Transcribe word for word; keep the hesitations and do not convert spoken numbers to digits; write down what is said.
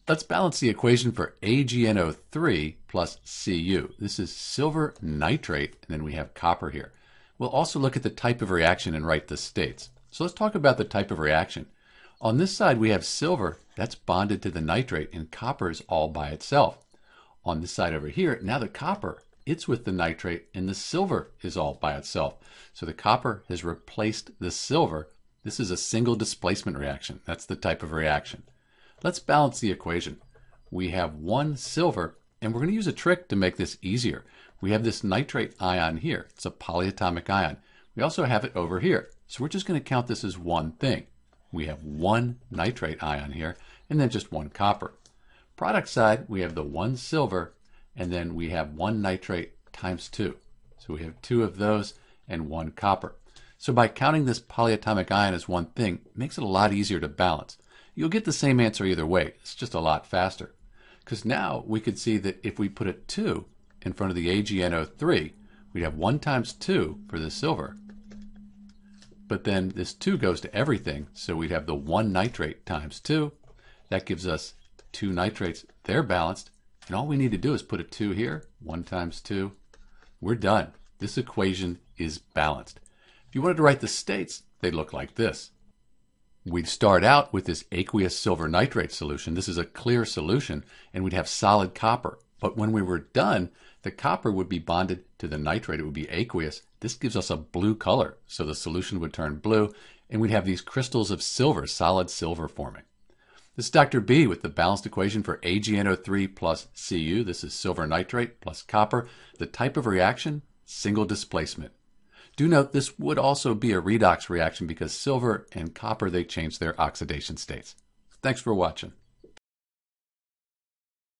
Let's balance the equation for A G N O three plus C U. This is silver nitrate, and then we have copper here. We'll also look at the type of reaction and write the states. So let's talk about the type of reaction. On this side we have silver, that's bonded to the nitrate, and copper is all by itself. On this side over here, now the copper, it's with the nitrate, and the silver is all by itself. So the copper has replaced the silver. This is a single displacement reaction. That's the type of reaction. Let's balance the equation. We have one silver, and we're going to use a trick to make this easier. We have this nitrate ion here. It's a polyatomic ion. We also have it over here. So we're just going to count this as one thing. We have one nitrate ion here, and then just one copper. Product side, we have the one silver, and then we have one nitrate times two. So we have two of those and one copper. So by counting this polyatomic ion as one thing, it makes it a lot easier to balance. You'll get the same answer either way. It's just a lot faster. Because now we could see that if we put a two in front of the A G N O three, we'd have one times two for the silver. But then this two goes to everything, so we'd have the one nitrate times two. That gives us two nitrates. They're balanced. And all we need to do is put a two here. one times two. We're done. This equation is balanced. If you wanted to write the states, they'd look like this. We'd start out with this aqueous silver nitrate solution. This is a clear solution, and we'd have solid copper. But when we were done, the copper would be bonded to the nitrate. It would be aqueous. This gives us a blue color, so the solution would turn blue, and we'd have these crystals of silver, solid silver forming. This is Doctor B with the balanced equation for A G N O three plus C U. This is silver nitrate plus copper. The type of reaction, single displacement. Do note this would also be a redox reaction because silver and copper, they change their oxidation states. Thanks for watching.